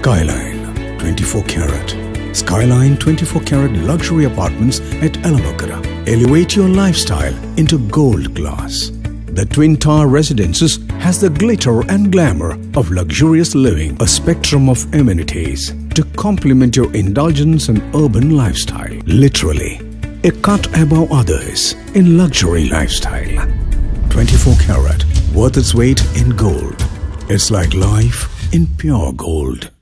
Skyline 24 Carat. Skyline 24 Carat luxury apartments at Elamakkara. Elevate your lifestyle into gold class. The Twin Tower Residences has the glitter and glamour of luxurious living, a spectrum of amenities to complement your indulgence and urban lifestyle. Literally, a cut above others in luxury lifestyle. 24 Carat, worth its weight in gold. It's like life in pure gold.